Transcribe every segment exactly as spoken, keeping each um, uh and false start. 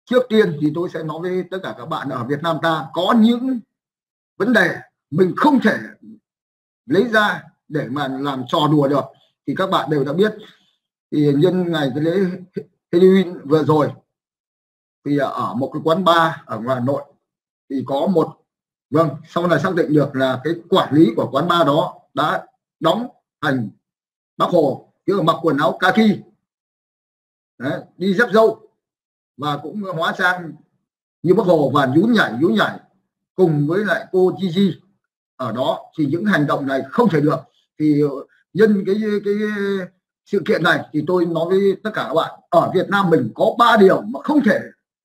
trước tiên thì tôi sẽ nói với tất cả các bạn ở Việt Nam ta có những vấn đề mình không thể lấy ra để mà làm trò đùa được, thì các bạn đều đã biết. Thì nhân ngày cái lễ Halloween vừa rồi thì ở một cái quán bar ở ngoài Hà Nội thì có một, vâng, sau này xác định được là cái quản lý của quán bar đó đã đóng thành Bác Hồ, tức là mặc quần áo kaki. Đấy, đi dép râu và cũng hóa trang như Bác Hồ và nhún nhảy nhún nhảy cùng với lại cô Gigi ở đó. Thì những hành động này không thể được. Thì nhân cái cái sự kiện này thì tôi nói với tất cả các bạn, ở Việt Nam mình có ba điều mà không thể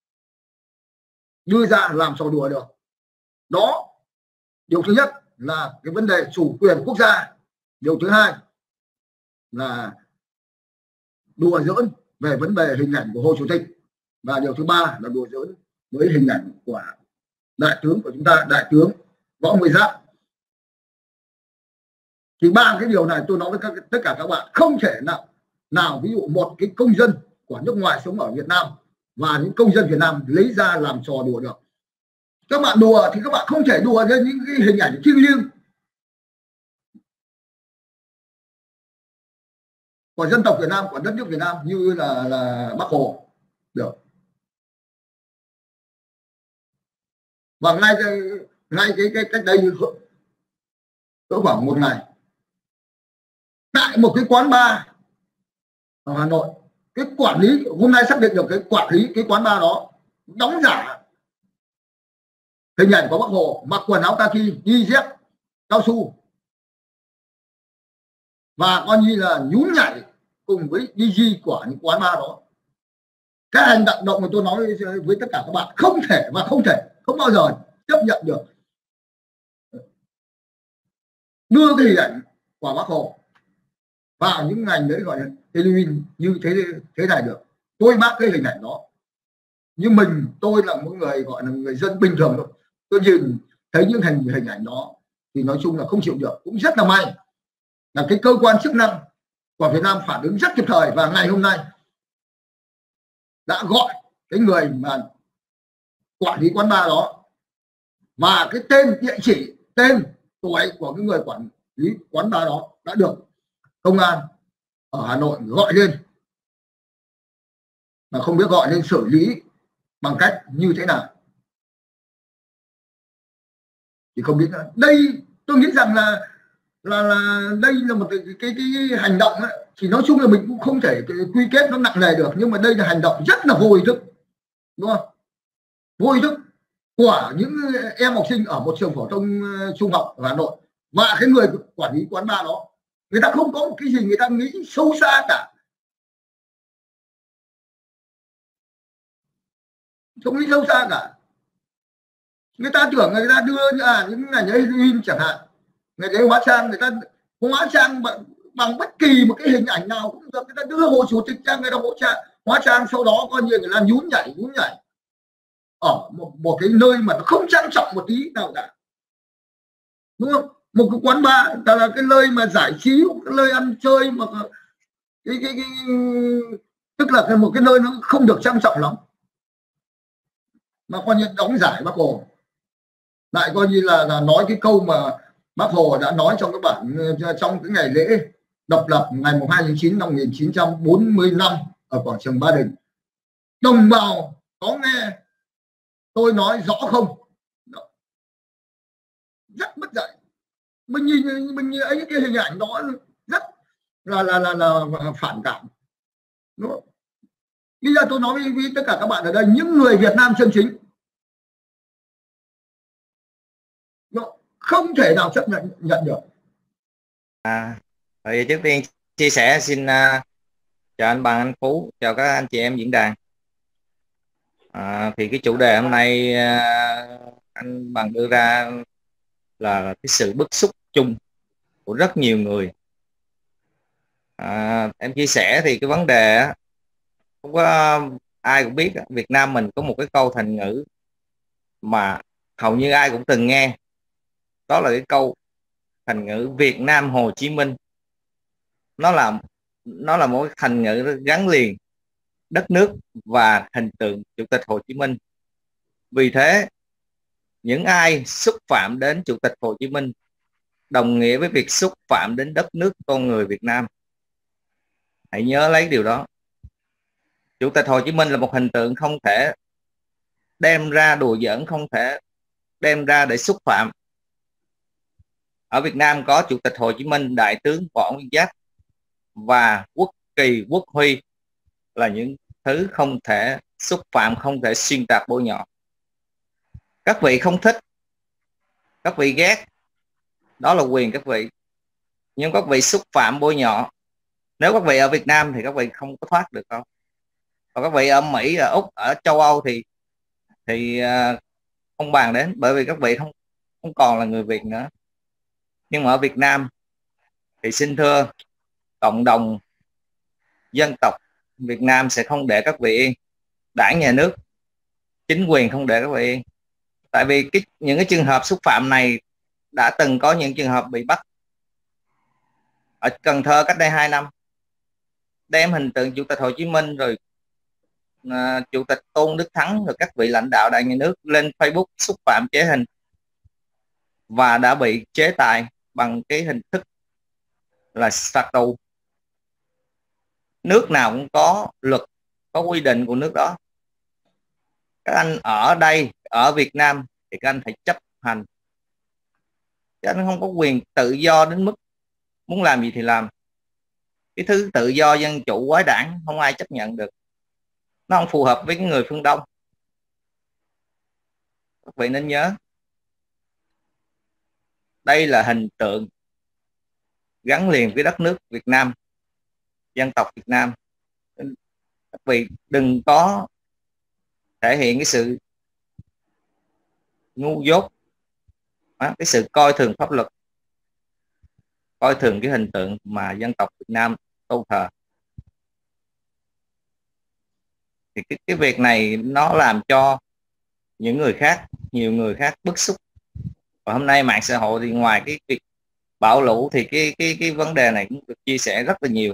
đưa ra làm trò đùa được. Đó, điều thứ nhất là cái vấn đề chủ quyền quốc gia, điều thứ hai là đùa giỡn về vấn đề hình ảnh của Hồ Chủ tịch, và điều thứ ba là đùa giỡn với hình ảnh của đại tướng của chúng ta, đại tướng Võ Nguyên Giáp. Thì ba cái điều này tôi nói với các, tất cả các bạn không thể nào nào ví dụ một cái công dân của nước ngoài sống ở Việt Nam và những công dân Việt Nam lấy ra làm trò đùa được. Các bạn đùa thì các bạn không thể đùa lên những cái hình ảnh thiêng liêng của dân tộc Việt Nam, của đất nước Việt Nam như là là Bác Hồ được. Và ngay cái ngay cái, cái cách đây cỡ khoảng một ngày, tại một cái quán bar ở Hà Nội, cái quản lý hôm nay xác định được cái quản lý cái quán bar đó đóng giả hình ảnh của Bác Hồ, mặc quần áo kaki, đi dép cao su và coi như là nhún nhảy cùng với đê giê của những quán bar đó. Cái hành động động mà tôi nói với, với tất cả các bạn không thể và không thể, không bao giờ chấp nhận được đưa cái hình ảnh của Bác Hồ vào những ngày lễ gọi là Halloween như thế thế này được. Tôi bác cái hình ảnh đó, nhưng mình tôi là một người gọi là người dân bình thường thôi, tôi nhìn thấy những hình hình ảnh đó thì nói chung là không chịu được. Cũng rất là may là cái cơ quan chức năng của Việt Nam phản ứng rất kịp thời, và ngày hôm nay đã gọi cái người mà quản lý quán bar đó và cái tên, địa chỉ, tên, tuổi của cái người quản lý quán bar đó đã được công an ở Hà Nội gọi lên, mà không biết gọi lên xử lý bằng cách như thế nào thì không biết nữa. Đây tôi nghĩ rằng là là là đây là một cái cái, cái hành động ấy, thì nói chung là mình cũng không thể quy kết nó nặng nề được, nhưng mà đây là hành động rất là vô ý thức, đúng không? Vô ý thức của những em học sinh ở một trường phổ thông trung học ở Hà Nội, và cái người quản lý quán bar đó, người ta không có một cái gì người ta nghĩ sâu xa cả, không nghĩ sâu xa cả. Người ta tưởng người ta đưa à, những ngày lễ Halloween chẳng hạn, ngày lễ hóa trang, người ta hóa trang bằng, bằng bất kỳ một cái hình ảnh nào cũng được, người ta đưa Hồ Chủ tịch ra, người ta hỗ trợ hóa trang, sau đó coi như người ta nhún nhảy nhún nhảy ở một, một cái nơi mà nó không trang trọng một tí nào cả, đúng không? Một cái quán bar là cái nơi mà giải trí, cái nơi ăn chơi mà cái, cái, cái, tức là một cái nơi nó không được trang trọng lắm, mà coi như đóng giải Bác Hồ, lại coi như là, là nói cái câu mà Bác Hồ đã nói trong cái bản, trong cái ngày lễ độc lập ngày hai tháng chín năm một nghìn chín trăm bốn mươi lăm ở quảng trường Ba Đình. Đồng bào có nghe tôi nói rõ không? Rất mất dạy. Mình nhìn mình nhìn ấy, cái hình ảnh đó rất là là là, là phản cảm. Đúng không? Bây giờ tôi nói với, với tất cả các bạn ở đây, những người Việt Nam chân chính không thể nào chấp nhận nhận được. À, vậy trước tiên chia sẻ xin uh, chào anh Bằng, anh Phú, chào các anh chị em diễn đàn. À, thì cái chủ đề hôm nay uh, anh Bằng đưa ra là cái sự bức xúc chung của rất nhiều người. À, em chia sẻ thì cái vấn đề không có ai cũng biết, Việt Nam mình có một cái câu thành ngữ mà hầu như ai cũng từng nghe, đó là cái câu thành ngữ Việt Nam Hồ Chí Minh. Nó là nó là một cái thành ngữ gắn liền đất nước và hình tượng Chủ tịch Hồ Chí Minh. Vì thế, những ai xúc phạm đến Chủ tịch Hồ Chí Minh đồng nghĩa với việc xúc phạm đến đất nước con người Việt Nam. Hãy nhớ lấy điều đó. Chủ tịch Hồ Chí Minh là một hình tượng không thể đem ra đùa giỡn, không thể đem ra để xúc phạm. Ở Việt Nam có Chủ tịch Hồ Chí Minh, Đại tướng Võ Nguyên Giáp và quốc kỳ, quốc huy là những thứ không thể xúc phạm, không thể xuyên tạc bôi nhọ. Các vị không thích, các vị ghét, đó là quyền các vị. Nhưng các vị xúc phạm bôi nhọ, nếu các vị ở Việt Nam thì các vị không có thoát được đâu. Còn các vị ở Mỹ, ở Úc, ở châu Âu thì thì không bàn đến, bởi vì các vị không không còn là người Việt nữa. Nhưng mà ở Việt Nam thì xin thưa, cộng đồng dân tộc Việt Nam sẽ không để các vị yên. Đảng, nhà nước, chính quyền không để các vị yên. Tại vì cái, những cái trường hợp xúc phạm này đã từng có những trường hợp bị bắt ở Cần Thơ cách đây hai năm, đem hình tượng Chủ tịch Hồ Chí Minh rồi à, Chủ tịch Tôn Đức Thắng rồi các vị lãnh đạo đảng nhà nước lên Facebook xúc phạm chế hình và đã bị chế tài bằng cái hình thức là phạt tù. Nước nào cũng có luật, có quy định của nước đó. Các anh ở đây, ở Việt Nam thì các anh phải chấp hành. Các anh không có quyền tự do đến mức muốn làm gì thì làm. Cái thứ tự do dân chủ quái đảng không ai chấp nhận được. Nó không phù hợp với cái người phương Đông. Các vị nên nhớ, đây là hình tượng gắn liền với đất nước Việt Nam, dân tộc Việt Nam. Các vị đừng có thể hiện cái sự ngu dốt, cái sự coi thường pháp luật, coi thường cái hình tượng mà dân tộc Việt Nam tôn thờ. Thì cái, cái việc này nó làm cho những người khác, nhiều người khác bức xúc. Và hôm nay mạng xã hội thì ngoài cái việc bão lũ thì cái cái cái vấn đề này cũng được chia sẻ rất là nhiều.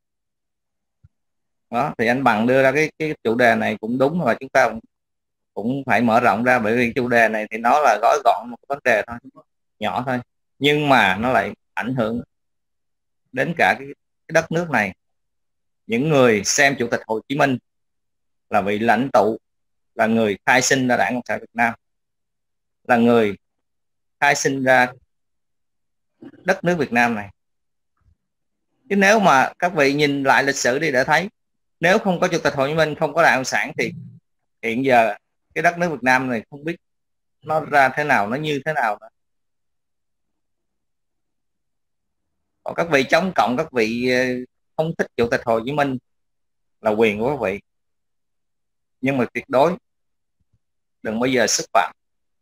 Đó, thì anh Bằng đưa ra cái cái chủ đề này cũng đúng, và chúng ta cũng, cũng phải mở rộng ra, bởi vì chủ đề này thì nó là gói gọn một vấn đề thôi, nhỏ thôi, nhưng mà nó lại ảnh hưởng đến cả cái, cái đất nước này. Những người xem Chủ tịch Hồ Chí Minh là vị lãnh tụ, là người khai sinh ra Đảng Cộng sản Việt Nam, là người khai sinh ra đất nước Việt Nam này. Chứ nếu mà các vị nhìn lại lịch sử đi để thấy, nếu không có Chủ tịch Hồ Chí Minh, không có Đảng Cộng sản thì hiện giờ cái đất nước Việt Nam này không biết nó ra thế nào, nó như thế nào nữa. Còn các vị chống cộng, các vị không thích Chủ tịch Hồ Chí Minh là quyền của các vị, nhưng mà tuyệt đối đừng bao giờ xúc phạm.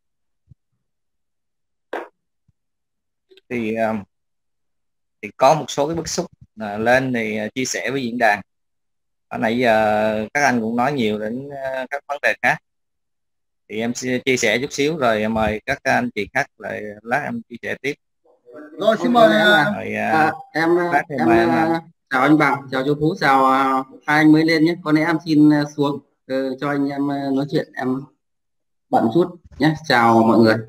Thì thì có một số cái bức xúc à, lên thì chia sẻ với diễn đàn. Ở nãy giờ các anh cũng nói nhiều đến các vấn đề khác, thì em sẽ chia sẻ chút xíu rồi mời các anh chị khác lại lát em chia sẻ tiếp. Rồi xin mời rồi, à, em em, em chào anh Bằng, chào chú Phú, chào hai anh mới lên nhé. Con em xin xuống uh, cho anh em nói chuyện, em bận chút nhé. Chào mọi người.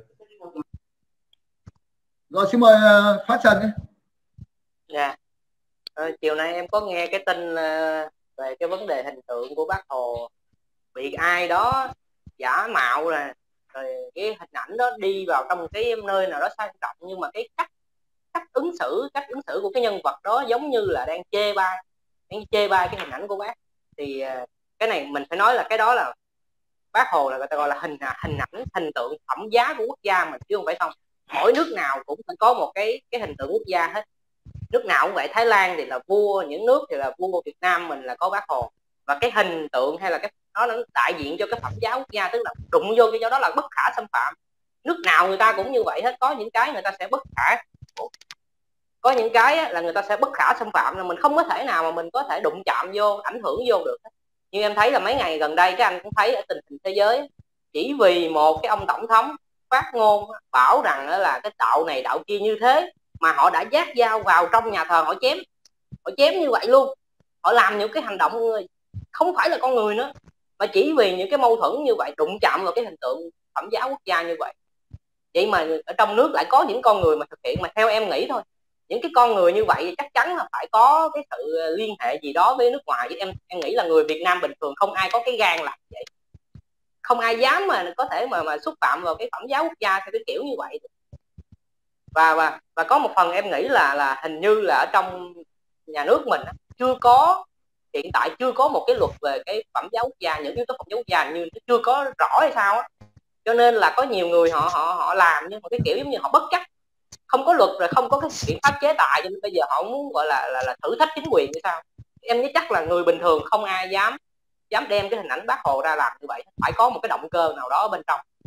Rồi xin mời uh, Phát Trần nhé. Dạ. À, chiều nay em có nghe cái tin uh, về cái vấn đề hình tượng của Bác Hồ bị ai đó giả mạo, là rồi cái hình ảnh đó đi vào trong cái nơi nào đó sang trọng, nhưng mà cái cách cách ứng xử cách ứng xử của cái nhân vật đó giống như là đang chê bai đang chê bai cái hình ảnh của bác. Thì uh, cái này mình phải nói là cái đó là Bác Hồ là người ta gọi là hình hình ảnh hình tượng phẩm giá của quốc gia mình, chứ không phải không. Mỗi nước nào cũng phải có một cái cái hình tượng quốc gia hết. Nước nào cũng vậy, Thái Lan thì là vua, những nước thì là vua, Việt Nam mình là có Bác Hồ. Và cái hình tượng hay là cái nó nó đại diện cho cái phẩm giá quốc gia, tức là đụng vô cái do đó là bất khả xâm phạm. Nước nào người ta cũng như vậy hết. Có những cái người ta sẽ bất khả có những cái là người ta sẽ bất khả xâm phạm, là mình không có thể nào mà mình có thể đụng chạm vô, ảnh hưởng vô được. Nhưng em thấy là mấy ngày gần đây các anh cũng thấy ở tình hình thế giới, chỉ vì một cái ông tổng thống phát ngôn bảo rằng là cái đạo này đạo kia như thế mà họ đã dát dao vào trong nhà thờ, họ chém họ chém như vậy luôn. Họ làm những cái hành động không phải là con người nữa, mà chỉ vì những cái mâu thuẫn như vậy đụng chạm vào cái hình tượng phẩm giá quốc gia như vậy. Vậy mà ở trong nước lại có những con người mà thực hiện, mà theo em nghĩ thôi, những cái con người như vậy chắc chắn là phải có cái sự liên hệ gì đó với nước ngoài. Với em em nghĩ là người Việt Nam bình thường không ai có cái gan làm vậy, không ai dám mà có thể mà mà xúc phạm vào cái phẩm giá quốc gia theo cái kiểu như vậy. Và và và có một phần em nghĩ là là hình như là ở trong nhà nước mình chưa có, hiện tại chưa có một cái luật về cái phẩm giá quốc gia, những yếu tố phẩm giá quốc gia như chưa có rõ hay sao á, cho nên là có nhiều người họ họ họ làm nhưng mà cái kiểu giống như họ bất chấp, không có luật rồi không có cái biện pháp chế tài, cho nên bây giờ họ muốn gọi là là, là thử thách chính quyền hay sao. Em nhớ chắc là người bình thường không ai dám dám đem cái hình ảnh Bác Hồ ra làm như vậy, phải có một cái động cơ nào đó bên trong.